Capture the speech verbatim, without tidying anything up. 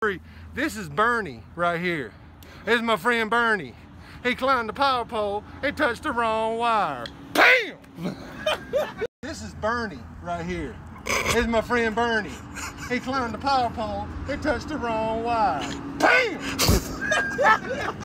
This is Bernie right here. This is my friend Bernie. He climbed the power pole, he touched the wrong wire. Bam! This is Bernie right here. This is my friend Bernie. He climbed the power pole, he touched the wrong wire. Bam!